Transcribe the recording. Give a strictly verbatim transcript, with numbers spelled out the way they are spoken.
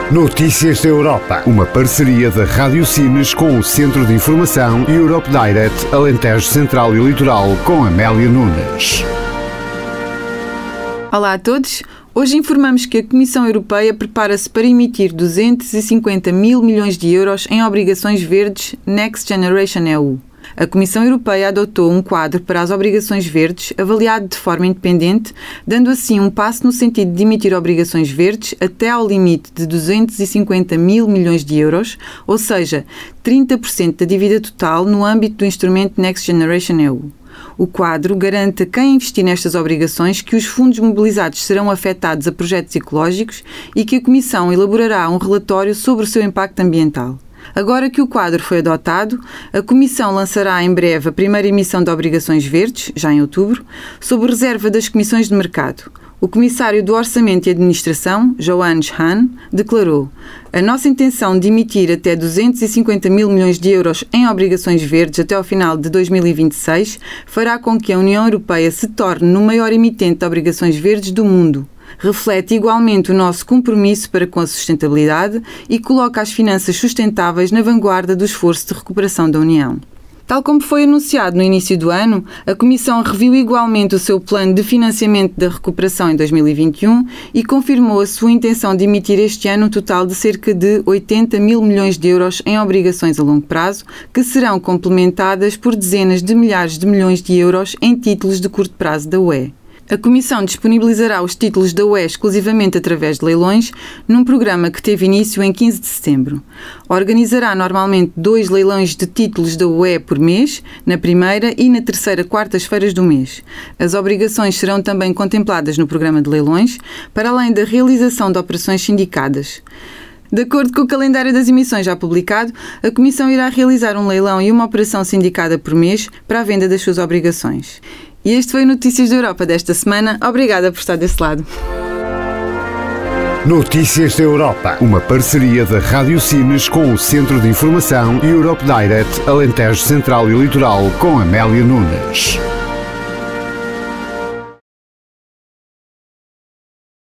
Notícias da Europa. Uma parceria da Rádio Sines com o Centro de Informação Europe Direct Alentejo Central e Litoral com Amélia Nunes. Olá a todos. Hoje informamos que a Comissão Europeia prepara-se para emitir duzentos e cinquenta mil milhões de euros em obrigações verdes Next Generation E U. A Comissão Europeia adotou um quadro para as obrigações verdes avaliado de forma independente, dando assim um passo no sentido de emitir obrigações verdes até ao limite de duzentos e cinquenta mil milhões de euros, ou seja, trinta por cento da dívida total no âmbito do instrumento Next Generation E U. O quadro garante a quem investir nestas obrigações que os fundos mobilizados serão afetados a projetos ecológicos e que a Comissão elaborará um relatório sobre o seu impacto ambiental. Agora que o quadro foi adotado, a Comissão lançará em breve a primeira emissão de obrigações verdes, já em outubro, sob reserva das comissões de mercado. O Comissário do Orçamento e Administração, Johannes Hahn, declarou: "A nossa intenção de emitir até duzentos e cinquenta mil milhões de euros em obrigações verdes até ao final de dois mil e vinte e seis fará com que a União Europeia se torne no maior emitente de obrigações verdes do mundo. Reflete igualmente o nosso compromisso para com a sustentabilidade e coloca as finanças sustentáveis na vanguarda do esforço de recuperação da União." Tal como foi anunciado no início do ano, a Comissão reviu igualmente o seu plano de financiamento da recuperação em dois mil e vinte e um e confirmou a sua intenção de emitir este ano um total de cerca de oitenta mil milhões de euros em obrigações a longo prazo, que serão complementadas por dezenas de milhares de milhões de euros em títulos de curto prazo da U E. A Comissão disponibilizará os títulos da U E exclusivamente através de leilões, num programa que teve início em quinze de setembro. Organizará normalmente dois leilões de títulos da U E por mês, na primeira e na terceira quartas-feiras do mês. As obrigações serão também contempladas no programa de leilões, para além da realização de operações sindicadas. De acordo com o calendário das emissões já publicado, a Comissão irá realizar um leilão e uma operação sindicada por mês para a venda das suas obrigações. E este foi o Notícias da Europa desta semana. Obrigada por estar desse lado. Notícias da Europa. Uma parceria da Rádio Sines com o Centro de Informação Europe Direct Alentejo Central e Litoral com Amélia Nunes.